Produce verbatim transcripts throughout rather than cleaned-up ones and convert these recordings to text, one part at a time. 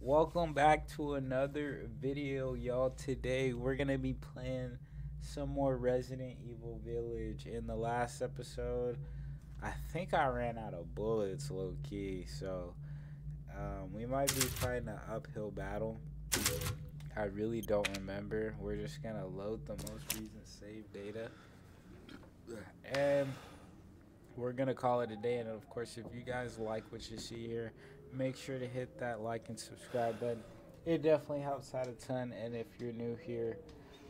Welcome back to another video, y'all. Today we're gonna be playing some more Resident Evil Village. In the last episode, I think I ran out of bullets, low-key, so um, we might be fighting an uphill battle. I really don't remember. We're just gonna load the most recent save data, and we're gonna call it a day. And of course, if you guys like what you see here, make sure to hit that like and subscribe button. It definitely helps out a ton. And if you're new here,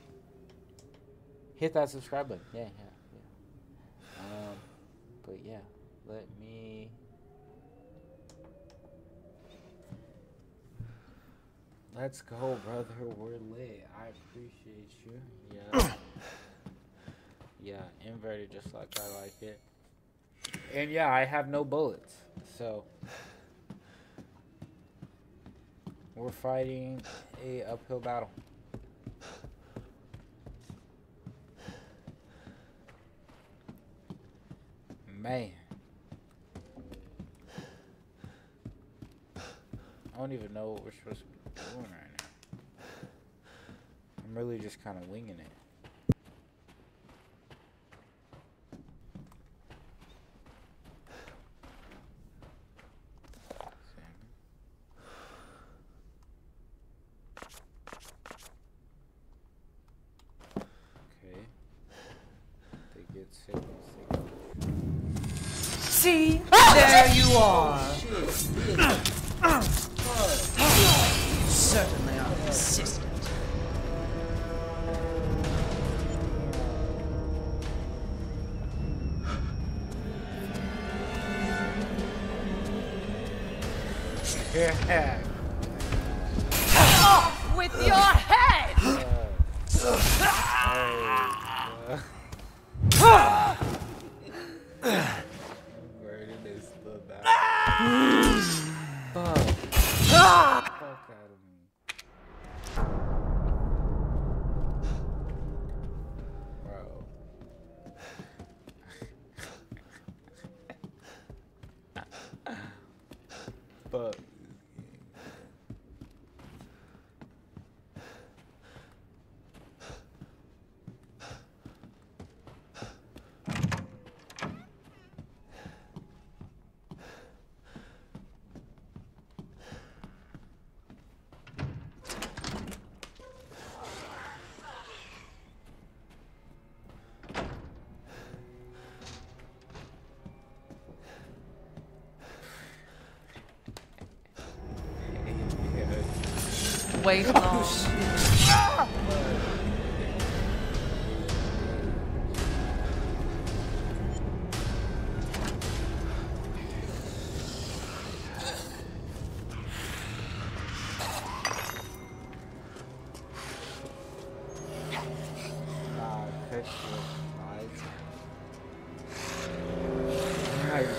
hit that subscribe button. Yeah, yeah, yeah. Um, but yeah, let me. Let's go, brother. We're lit. I appreciate you. Yeah. Yeah, inverted just like I like it. And yeah, I have no bullets. So we're fighting a uphill battle. Man. I don't even know what we're supposed to be doing right now. I'm really just kind of winging it. See, there you are. You certainly are persistent. Yeah. Off with your head! Where did they still die? Fuck. Fuck out of me. Bro. Fuck. Wait long. Nah, cut shit. Lies. Right.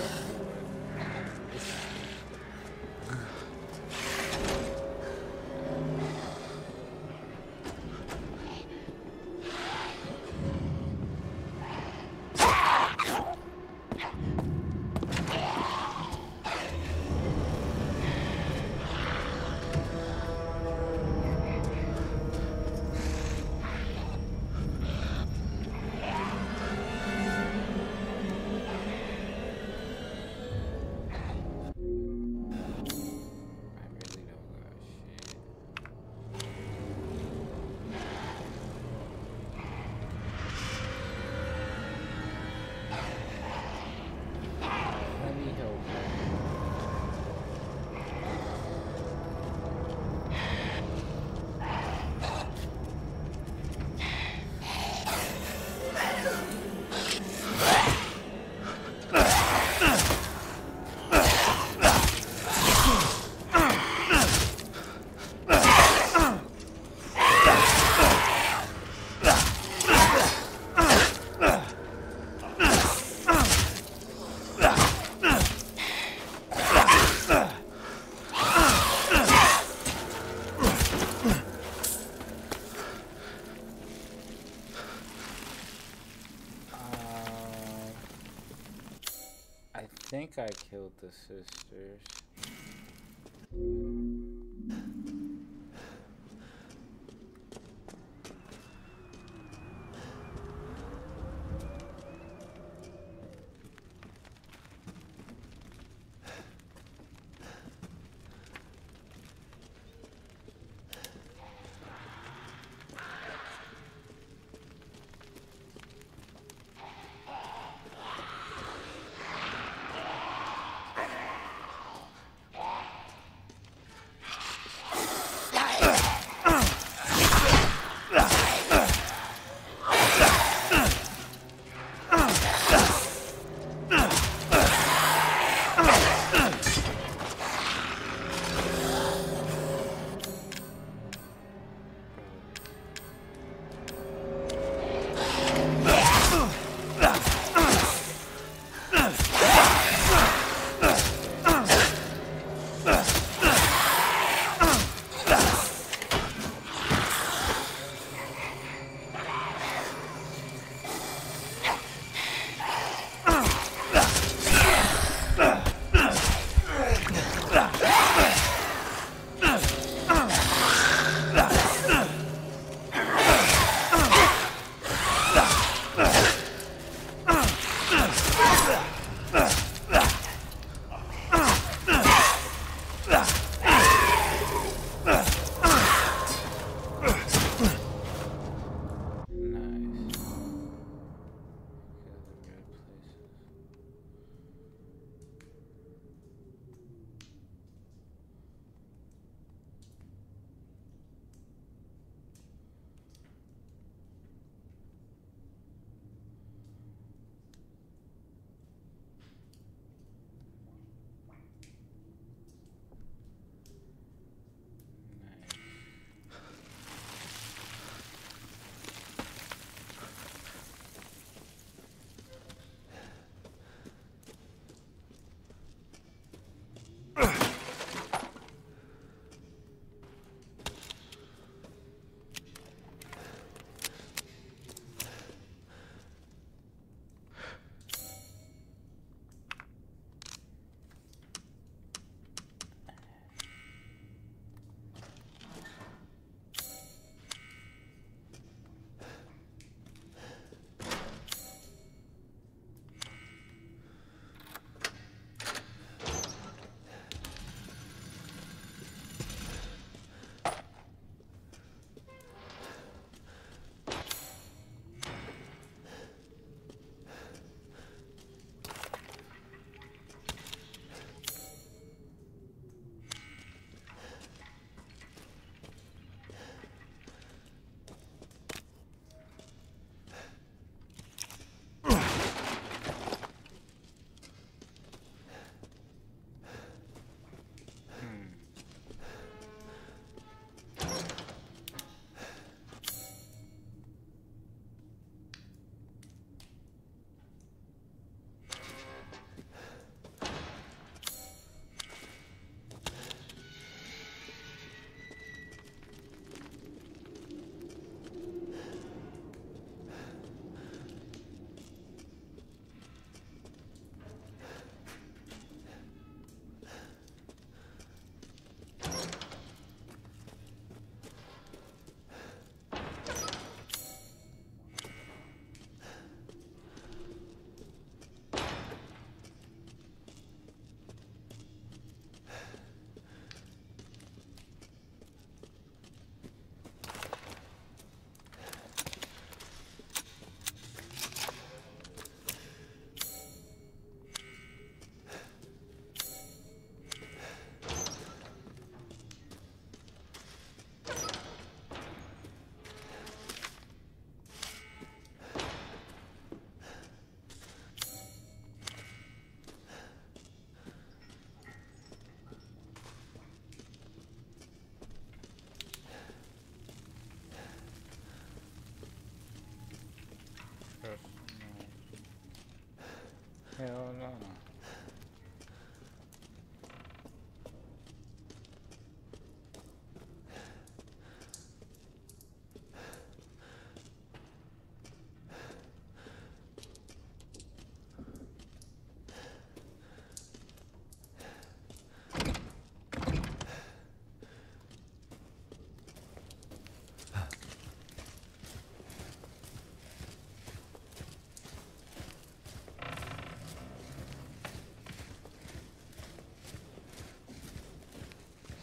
I think I killed the sisters.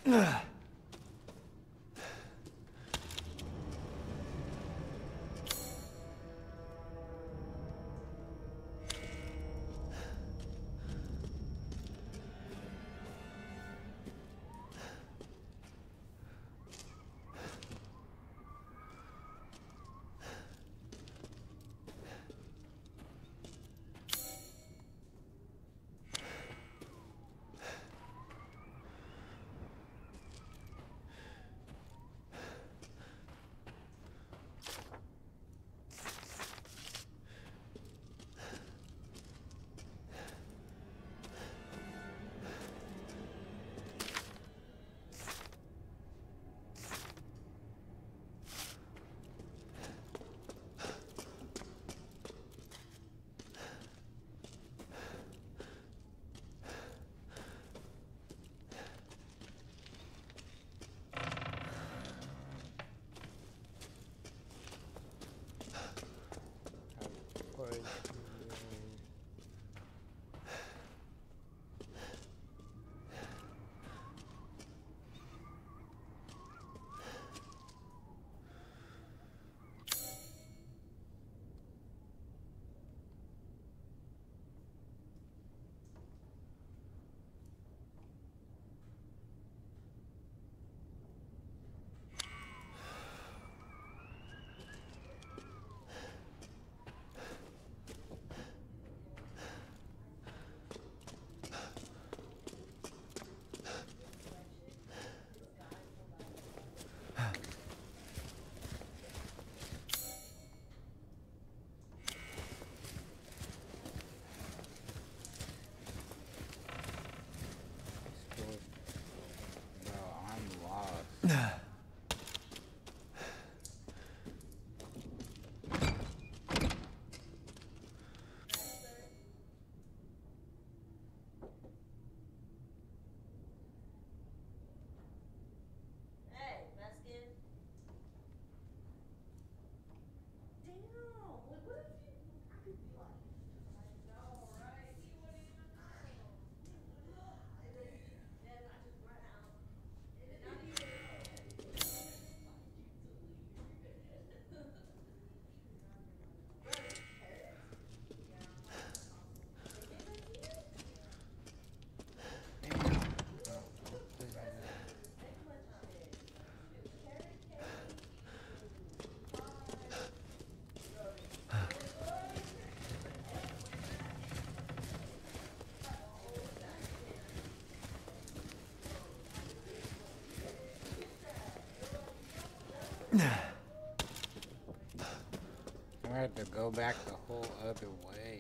I had to go back the whole other way.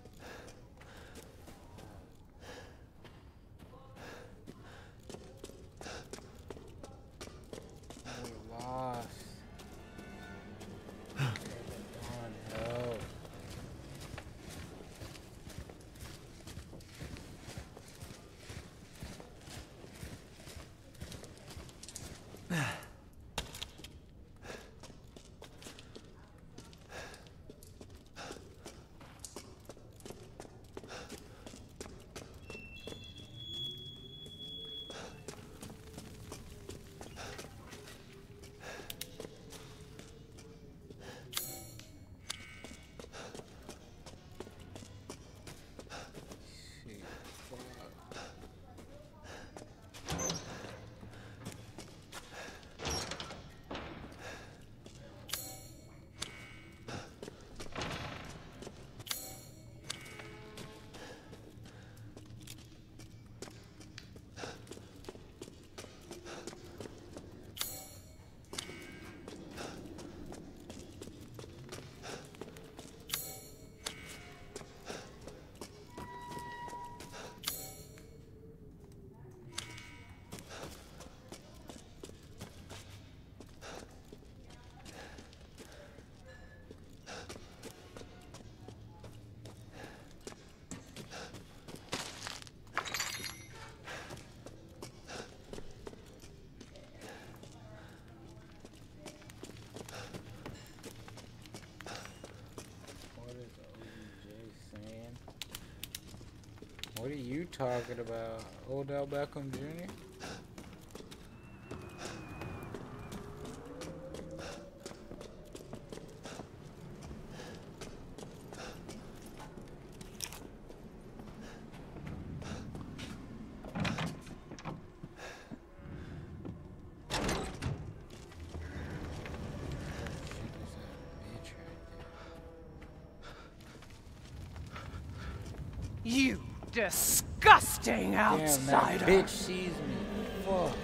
We lost. On help. What are you talking about? Odell Beckham Junior? You disgusting outsider! Damn, that bitch sees me. Fuck.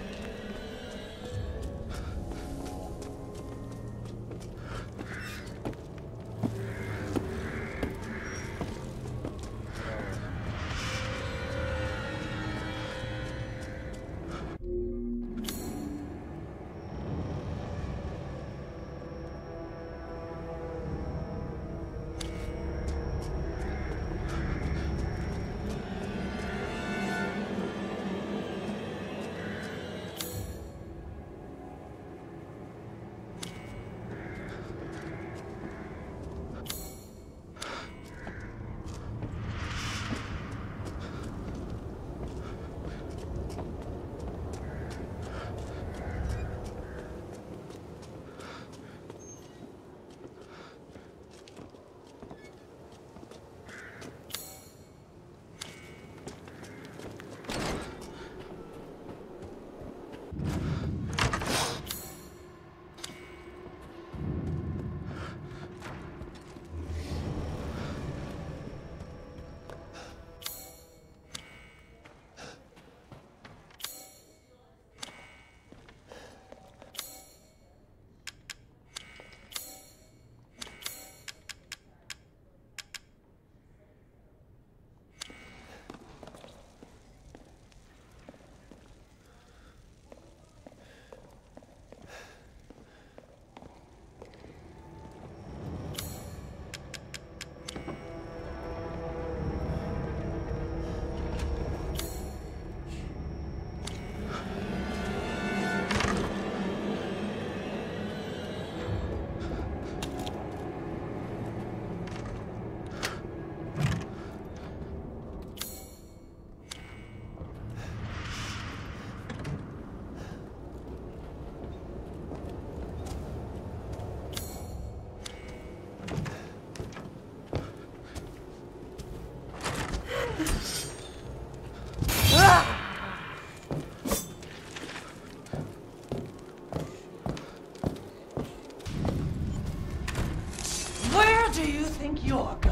Where do you think you're going?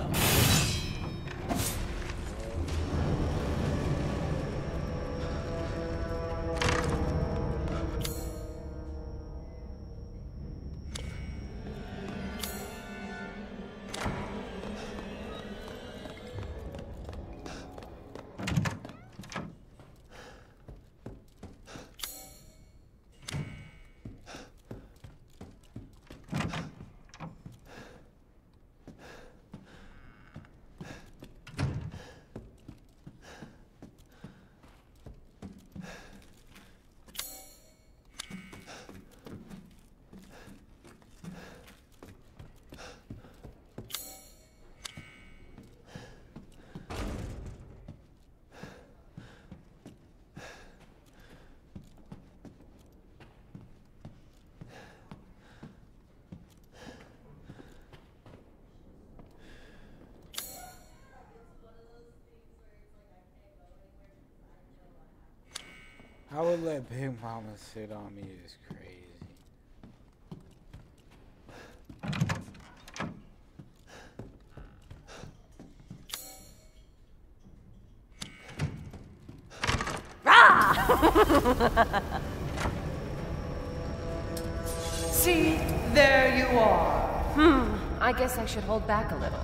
I would let Big Mama sit on me is crazy. See, there you are. Hmm, I guess I should hold back a little.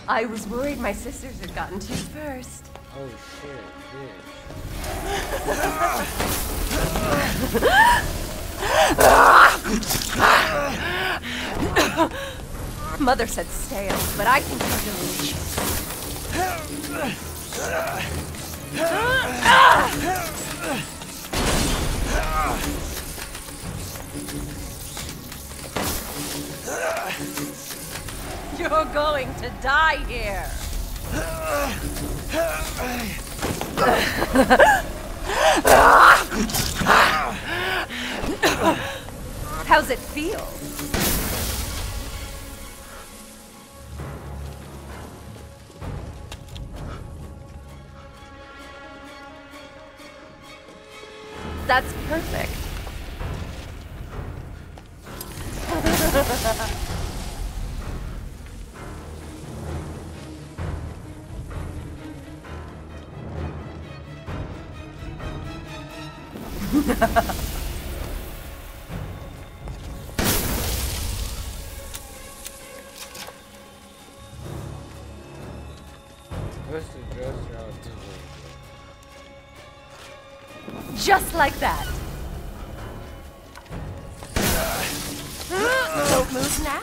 I was worried my sisters had gotten to you first. Oh shit, bitch. Mother said stale, but I think you're delicious. You're going to die here. How's it feel? That's perfect. what's the dress y'all doing? Just like that. Don't move now.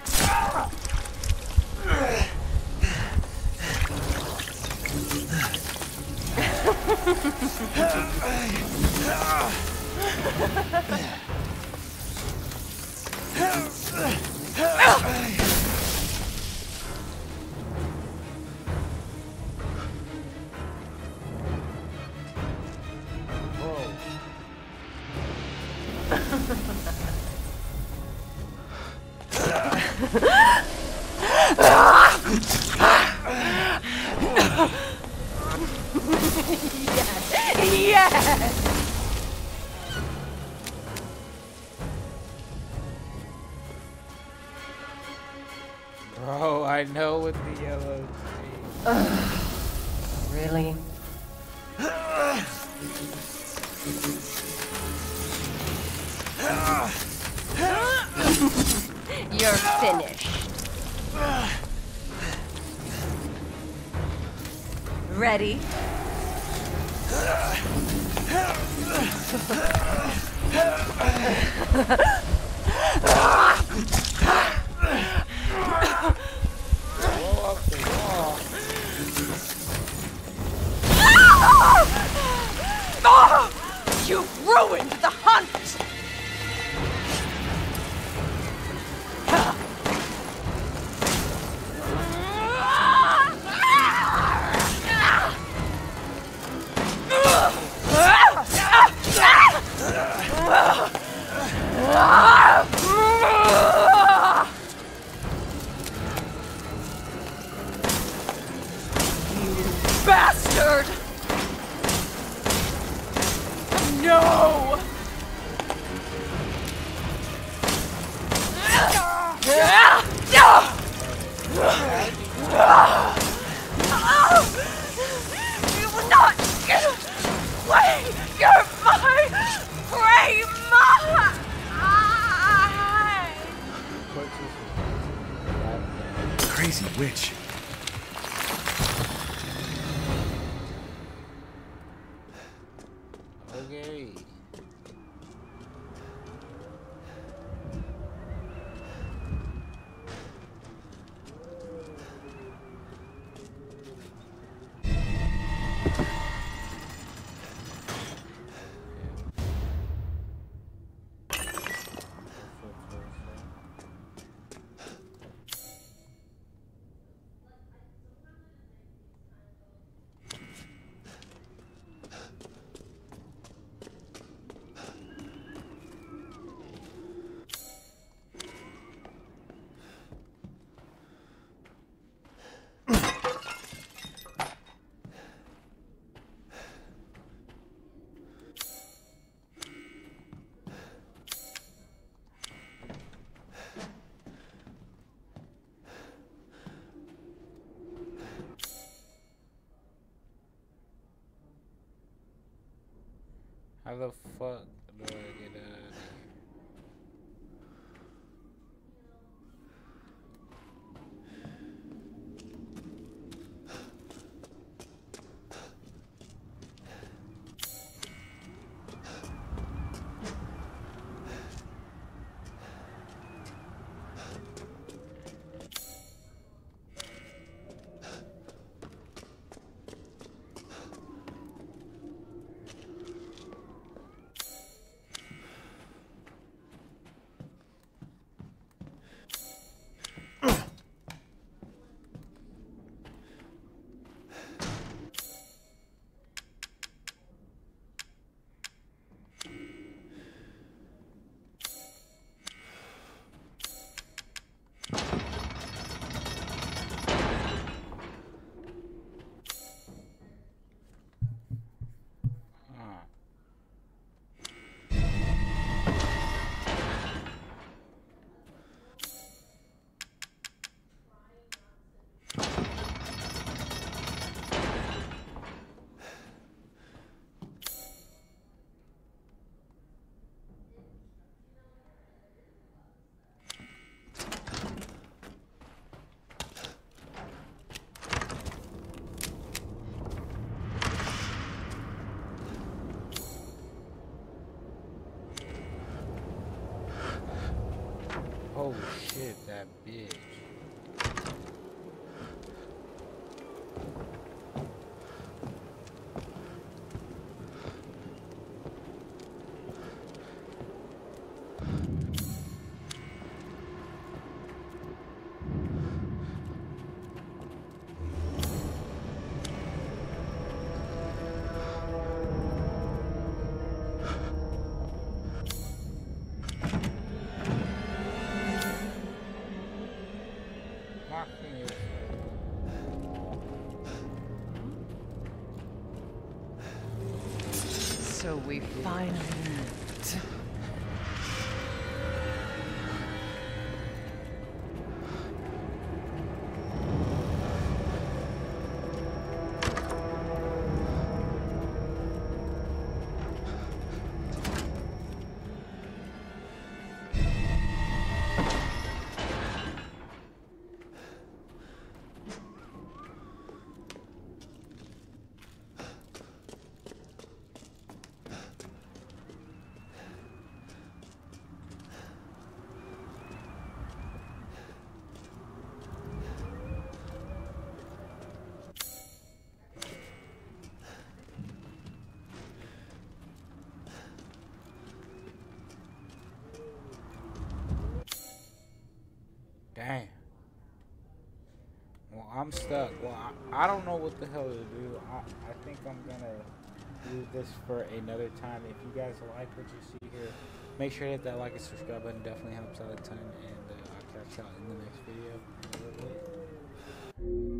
Yes! Yes! Bro, I know what the yellow Ugh, really? You're finished. Ready? You've ruined the hunt! Bastard! No! You will not get away! You're my prey! My... Crazy witch. Okay. How the fuck do I get out of here? Oh shit, that bitch. So we finally met. Dang. Well, I'm stuck. Well, I, I don't know what the hell to do. I, I think I'm gonna leave this for another time. If you guys like what you see here, make sure to hit that like and subscribe button. Definitely helps out a ton. And uh, I'll catch y'all in the next video.